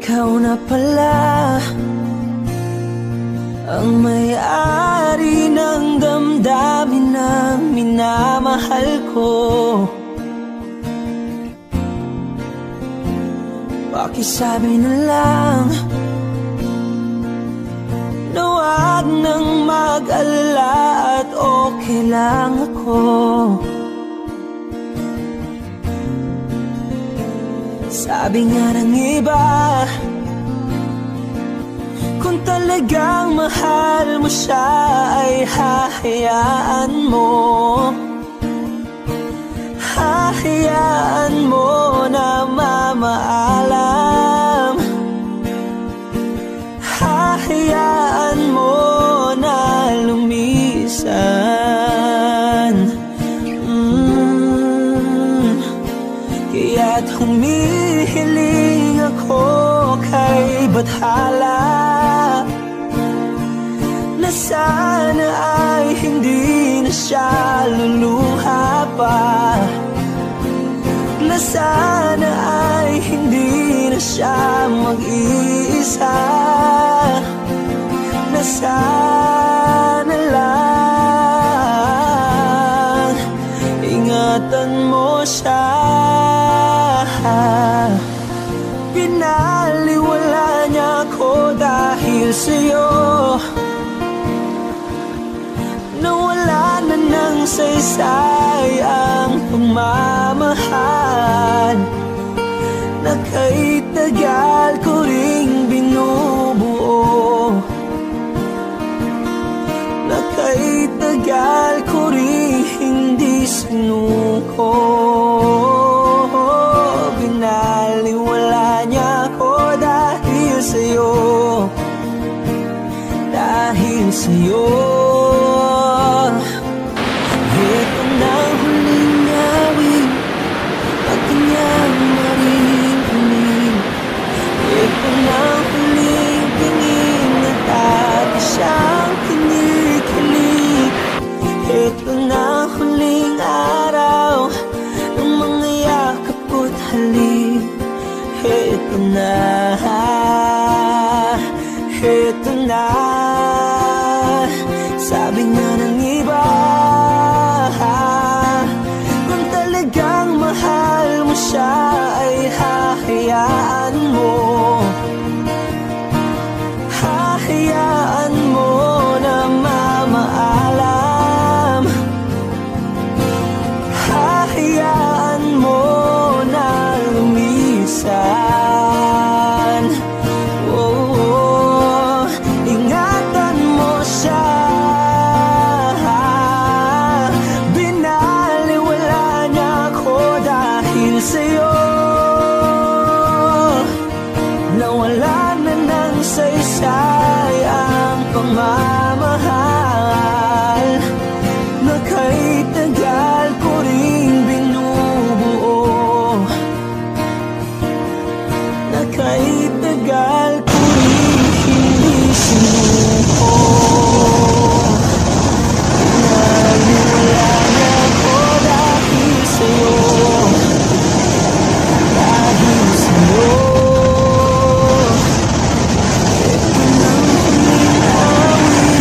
ikaw na pala ang may-ari ng damdamin ng minamahal ko. Pakisabi na lang na wag nang mag-alala at okay lang ako. Sabi nga ng iba, kung talagang mahal mo siya ay hahayaan mo. Hahayaan mo na mamaalam. Hahayaan mo na lumisan. Kaya't humihiling ako kay Bathala na sana ay hindi na siya luluha pa, na sana ay hindi na siya mag-iisa, na sana lang ingatan mo siya. Pinaliwala niya ako dahil sa'yo, nawala na ng saysay ang pagmamahal na kay tagal ko ring binubuo, na kay tagal ko ring hindi sinuko. Binaliwala niya ako dahil sa'yo, dahil sa'yo. Ito na huling awit at kanyang maririnig. Ito na huling tingin at dati siyang kinikilig. Ito na huling araw ng mga yakap ko't halik. Ito na, ito na. Sabi nga ng iba, kung talagang mahal mo siya ay hahayaan mo. Hahayaan mo na mamaalam. Hahayaan mo na lumisan. Oh, ingatan mo siya. Binaliwala niya ako dahil sa'yo, nawala na ng saysay ang pagmamahal na kay tagal ko ring binubuo, na kay tagal ko ring hindi sinuko. Pinaliwala niya ako dahil sa'yo, dahil sa'yo. Ito nang huling awit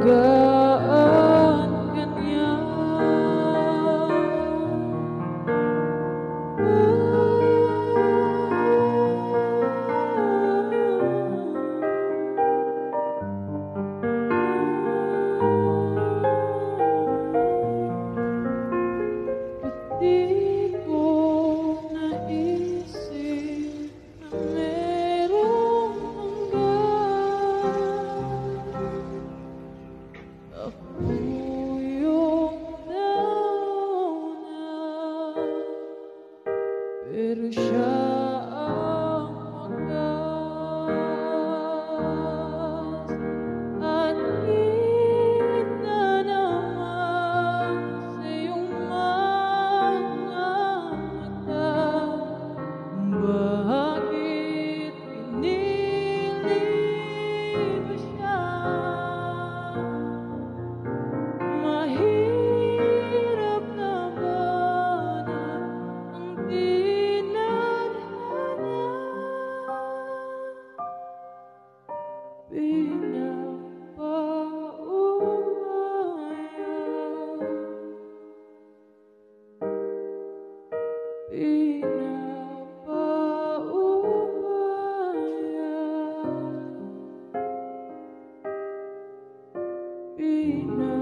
alagaan ka niya. Di ko naisip na merong hanggan. Ako yung nauna, pero siya ang wakas. At kita naman sa iyong mga mata, bakit pinili mo siya? Mahirap na ba na ang tinadhana? Pinapaubaya,